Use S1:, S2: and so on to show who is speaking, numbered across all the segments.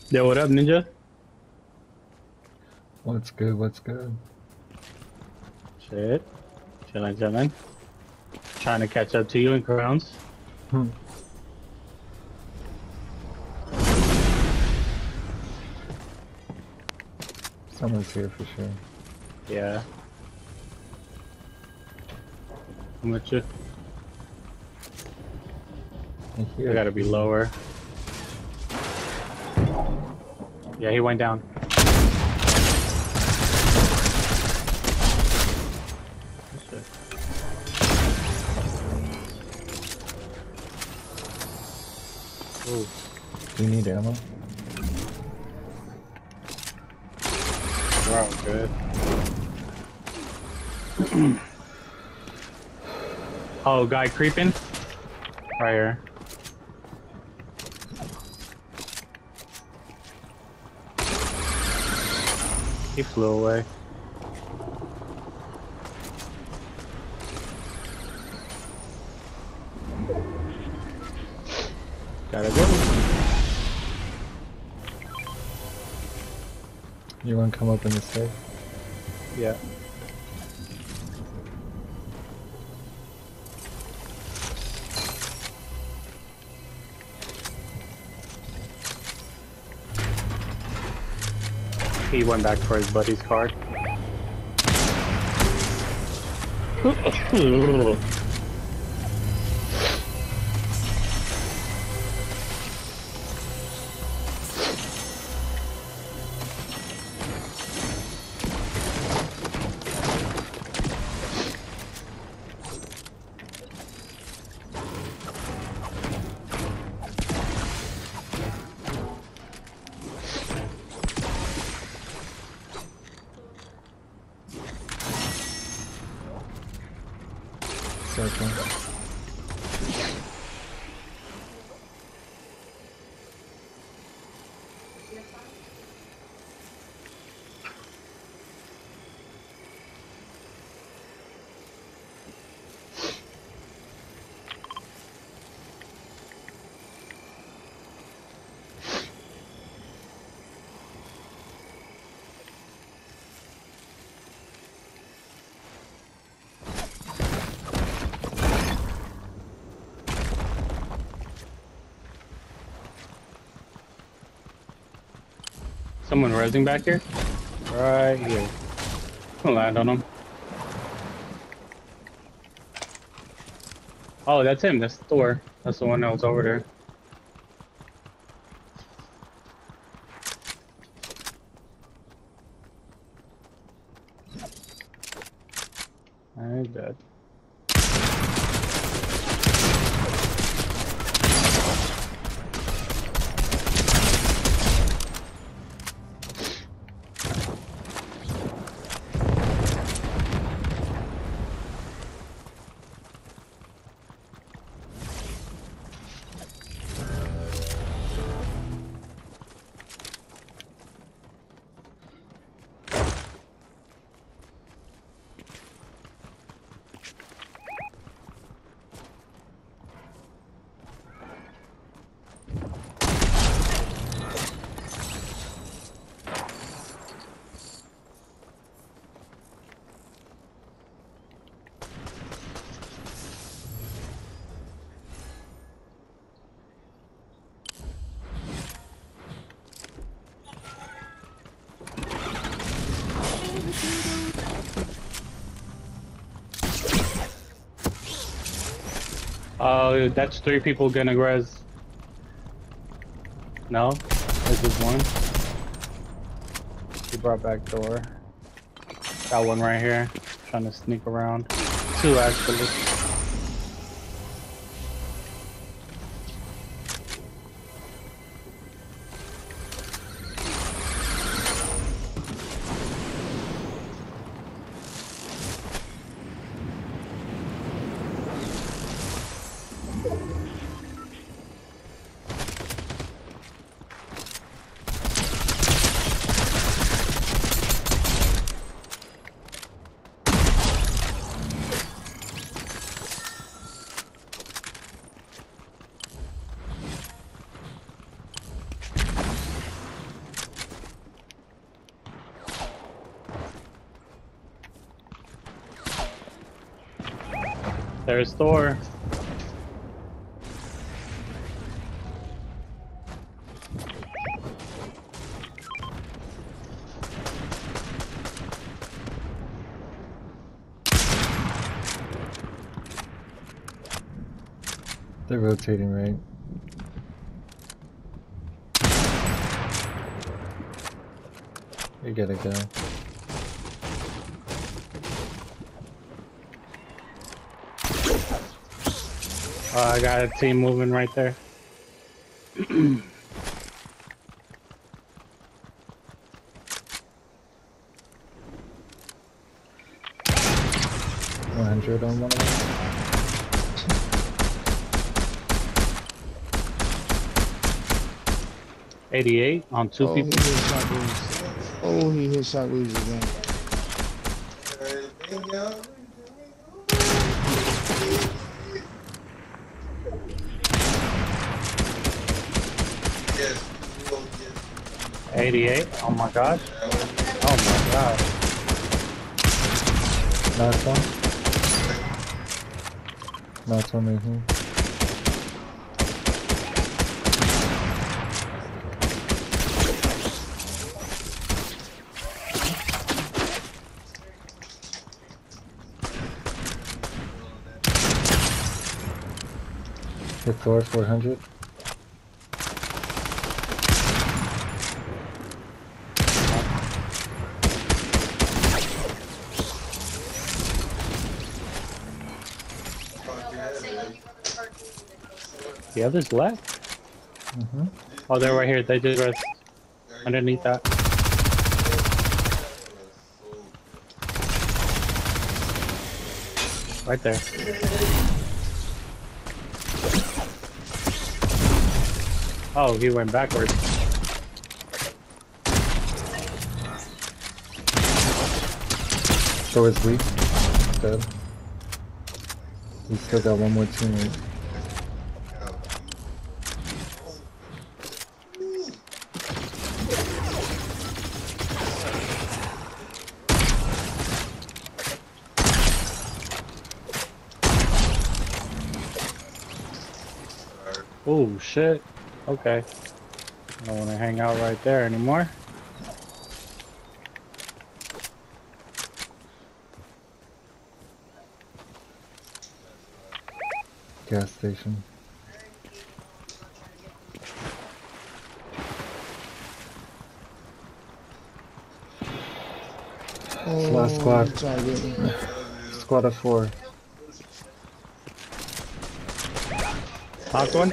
S1: Yo, what up, Ninja?
S2: What's good? What's good?
S1: Shit. Chilling, chilling. Trying to catch up to you in crowns.
S2: Hmm. Someone's here for sure.
S1: Yeah. I'm with you.
S2: I
S1: I
S2: hear
S1: gotta be
S2: you.
S1: lower. Yeah, he went down. Shit. Ooh.
S2: Do you need ammo?
S1: We're all good. Oh, guy creeping? Right here. He flew away. Gotta go.
S2: You want to come up in the safe?
S1: Yeah. He went back for his buddy's card.
S2: Circle.
S1: Someone resing back here? Right here. I'll land on him. Oh, that's him. That's Thor. That's the one that was over there. I'm dead. Oh, that's 3 people gonna res. No? There's just one. He brought back door. Got one right here. Trying to sneak around. 2 actually. There's Thor.
S2: They're rotating right. You gotta go.
S1: I got a team moving right there.
S2: 100 on one of them.
S1: 88 on two people.
S3: He hit shot Breeze. Oh, he hit shot Breeze again.
S4: Yes.
S1: 88. Oh my gosh. Oh my god.
S2: Knocked one. Knocked one right here. Hit Thor 400.
S1: The others left? Oh, they're right here. They did rest underneath that. Right there. Oh, he went backwards.
S2: So is weak. Dead. We still got one more teammate.
S1: Oh shit. Okay. I don't want to hang out right there anymore.
S2: Gas station.
S3: Oh,
S2: Last squad.
S3: he tried to get me.
S2: Squad of 4.
S1: Knocked one.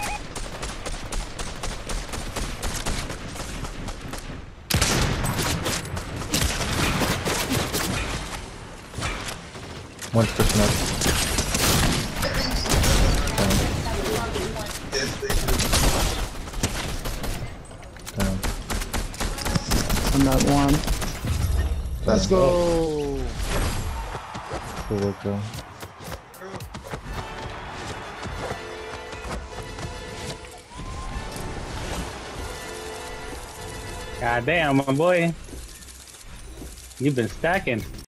S2: One's pushing up. Down.
S3: I'm not one. Let's go.
S2: Cool work, though.
S1: God damn, my boy. You've been stacking.